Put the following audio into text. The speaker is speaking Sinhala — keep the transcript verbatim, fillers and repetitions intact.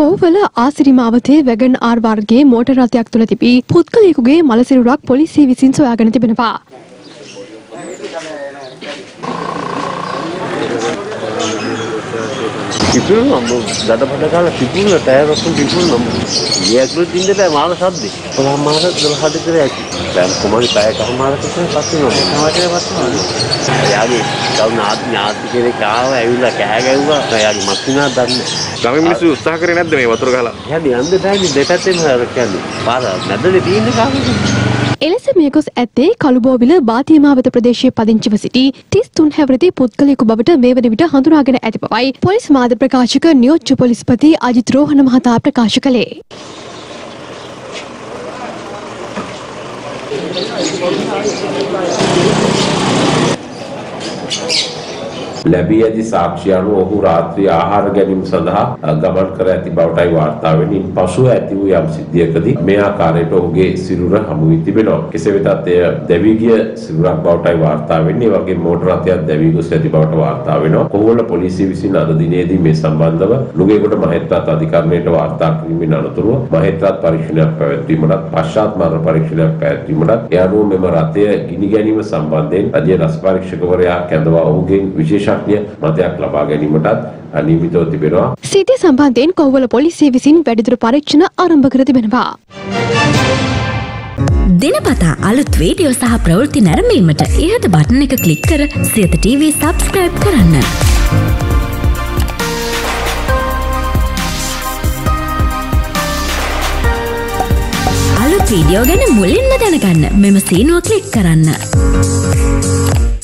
කොව්වල ආසිරිමාවතේ වැගන් ආර් වර්ගයේ මෝටර් රථයක් තුළ තිබී පුද්ගලයෙකුගේ මල සිරුරක් පොලිසිය විසින් සොයාගෙන තිබෙනවා. People number that about the color people the tire of people number. Yes, we think that I'm all Sunday. But I'm not the hard to react. I'm coming back. I'm not the same. Yagi, I'm not not to get a car. I will like a Yagi Martina done. Coming to Sakari at the Watergala. Yeah, the undertime they had him her candy. Father, another day in the car. එලෙස මියගොස් ඇත්තේ කළුබෝවිල බාතියමාවත ප්‍රදේශයේ පදිංචිව සිටි තිස් තුන් හැවිරිදි පුද්ගලයෙකු බවට මේ වන විට හඳුනාගෙන ඇති බවයි පොලිස් මාධ්‍ය ප්‍රකාශක නියෝජ්‍ය පොලිස්පති අජිත් රෝහණ මහතා ප්‍රකාශ කළේ. ලැබී ඇති සාක්ෂි අනුව ඔහු රාත්‍රී ආහාර ගැනීම සඳහා ගමන් කර ඇති බවටයි වාර්තා වෙන්නේ. පසුව ඇති වූ යම් සිද්ධියකදී මේ ආකාරයට ඔහුගේ සිරුර හමු වී තිබෙනවා. කෙසේ වෙතත් එය දැවී ගිය සිරුරක් බවටයි වාර්තා වෙන්නේ. ඒ වගේම මෝටර රථයක් දැවී ගොස් ඇති බවට වාර්තා වෙනවා. කොහොල්ල පොලිසිය විසින් අද දිනේදී මේ සම්බන්ධව නුගේගොඩ මහේත්‍රාත් අධිකරණයට වාර්තා කිරීමෙන් අනතුරුව මහේත්‍රාත් පරීක්ෂණයක් පැවැත්වීමටත් පශ්චාත් මරණ පරීක්ෂණයක් පැවැත්වීමටත් ඒ අනුව මෙම රථය ගිනි ගැනීම සම්බන්ධයෙන් රජයේ රස පරීක්ෂකවරයා කැඳවා ඔහුගෙන් විශේෂ මතයක් ලබා ගැනීමටත් නියමිතව තිබෙනවා. සිද්ධිය සම්බන්ධයෙන් කොව්වල පොලිසිය විසින් වැඩිදුර පරීක්ෂණ ආරම්භ කර තිබෙනවා. දිනපතා අලුත් වීඩියෝ සහ ප්‍රවෘත්ති නැරඹීමට ඉහත බටන් එක ක්ලික් කර සියත ටීවී සබ්ස්ක්‍රයිබ් කරන්න. අලුත් වීඩියෝ ගැන මුලින්ම දැනගන්න මෙම සීනුව ක්ලික් කරන්න.